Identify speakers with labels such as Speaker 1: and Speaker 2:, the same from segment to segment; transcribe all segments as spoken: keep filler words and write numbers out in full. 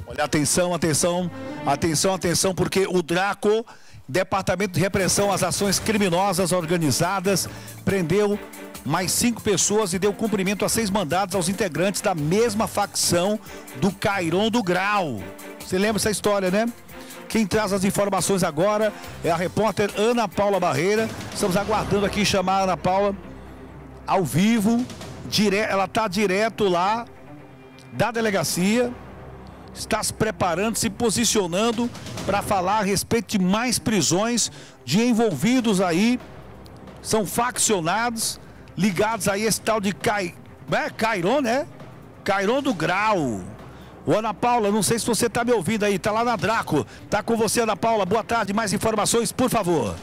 Speaker 1: Olha, atenção, atenção, atenção, atenção, porque o Draco, Departamento de Repressão às Ações Criminosas Organizadas, prendeu mais cinco pessoas e deu cumprimento a seis mandados aos integrantes da mesma facção do Cairon do Grau. Você lembra essa história, né? Quem traz as informações agora é a repórter Ana Paula Barreira. Estamos aguardando aqui chamar a Ana Paula ao vivo. Dire... Ela está direto lá da delegacia. Está se preparando, se posicionando para falar a respeito de mais prisões de envolvidos aí. São faccionados, ligados aí a esse tal de Cai... é, Cairon, né? Cairon do Grau. Ô, Ana Paula, não sei se você está me ouvindo aí, está lá na Draco. Está com você, Ana Paula. Boa tarde, mais informações, por favor.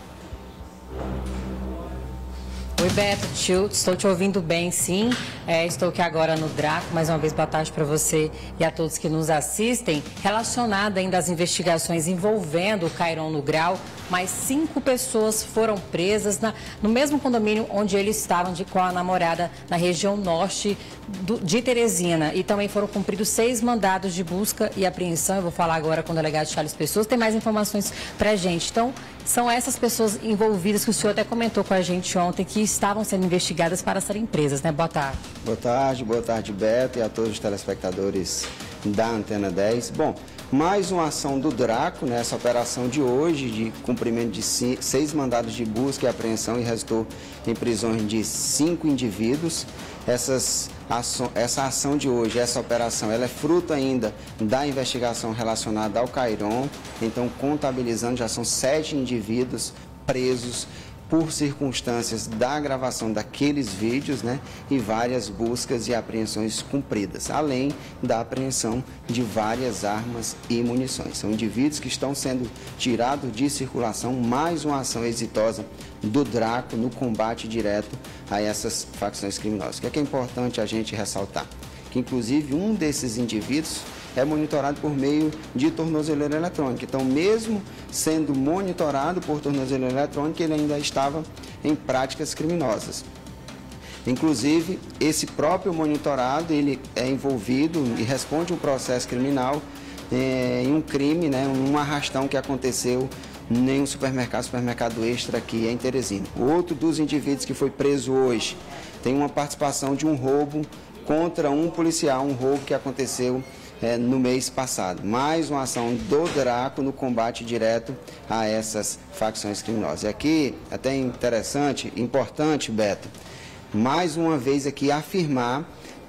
Speaker 2: Oi, Beto, tio, estou te ouvindo bem, sim. É, estou aqui agora no Draco. Mais uma vez, boa tarde para você e a todos que nos assistem. Relacionada ainda às investigações envolvendo o Cairon no Grau, mais cinco pessoas foram presas na, no mesmo condomínio onde eles estavam de, com a namorada na região norte do, de Teresina. E também foram cumpridos seis mandados de busca e apreensão. Eu vou falar agora com o delegado Charles Pessoa. Tem mais informações para a gente. Então, são essas pessoas envolvidas que o senhor até comentou com a gente ontem que estavam sendo investigadas para serem presas, né? Boa tarde.
Speaker 3: Boa tarde, boa tarde, Beto, e a todos os telespectadores da Antena dez. Bom, mais uma ação do Draco, nessa operação de hoje, de cumprimento de seis mandados de busca e apreensão, e resultou em prisões de cinco indivíduos. Essas ação, essa ação de hoje, essa operação, ela é fruto ainda da investigação relacionada ao Cairon. Então, contabilizando, já são sete indivíduos presos por circunstâncias da gravação daqueles vídeos, né, e várias buscas e apreensões cumpridas, além da apreensão de várias armas e munições. São indivíduos que estão sendo tirados de circulação, mais uma ação exitosa do Draco no combate direto a essas facções criminosas. O que é, que é importante a gente ressaltar? Que, inclusive, um desses indivíduos é monitorado por meio de tornozeleira eletrônica. Então, mesmo sendo monitorado por tornozeleira eletrônica, ele ainda estava em práticas criminosas. Inclusive, esse próprio monitorado, ele é envolvido e responde um processo criminal é, em um crime, né, um arrastão que aconteceu em um supermercado, supermercado Extra aqui em Teresina. Outro dos indivíduos que foi preso hoje tem uma participação de um roubo contra um policial, um roubo que aconteceu É, no mês passado. Mais uma ação do Draco no combate direto a essas facções criminosas. E aqui, até interessante, importante, Beto, mais uma vez aqui afirmar,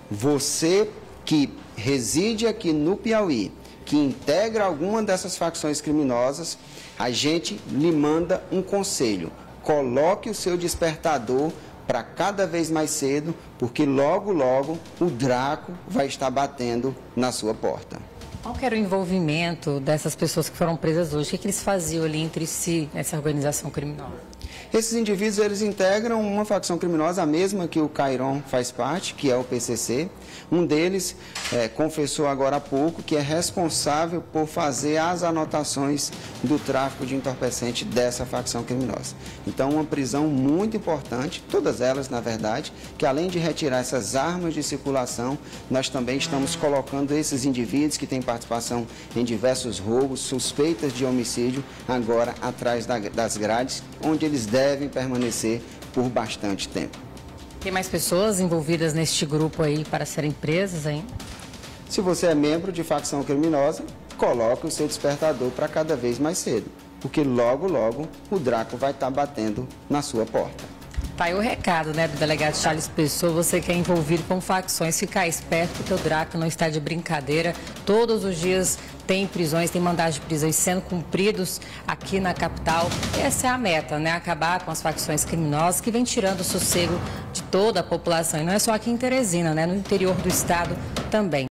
Speaker 3: você que reside aqui no Piauí, que integra alguma dessas facções criminosas, a gente lhe manda um conselho: coloque o seu despertador para cada vez mais cedo, porque logo, logo o Draco vai estar batendo na sua porta.
Speaker 2: Qual que era o envolvimento dessas pessoas que foram presas hoje? O que, que eles faziam ali entre si, nessa organização criminosa?
Speaker 3: Esses indivíduos, eles integram uma facção criminosa, a mesma que o Cairon faz parte, que é o P C C. Um deles é, confessou agora há pouco que é responsável por fazer as anotações do tráfico de entorpecente dessa facção criminosa. Então, uma prisão muito importante, todas elas, na verdade, que além de retirar essas armas de circulação, nós também estamos colocando esses indivíduos que têm participação em diversos roubos, suspeitas de homicídio, agora atrás da, das grades, onde eles devem permanecer por bastante tempo.
Speaker 2: Tem mais pessoas envolvidas neste grupo aí para serem presas ainda?
Speaker 3: Se você é membro de facção criminosa, coloque o seu despertador para cada vez mais cedo, porque logo, logo o Draco vai estar batendo na sua porta.
Speaker 2: Tá aí o recado, né, do delegado Charles Pessoa. Você que é envolvido com facções, ficar esperto, porque o Draco não está de brincadeira. Todos os dias tem prisões, tem mandados de prisões sendo cumpridos aqui na capital. Essa é a meta, né? Acabar com as facções criminosas que vem tirando o sossego de toda a população. E não é só aqui em Teresina, né? No interior do estado também.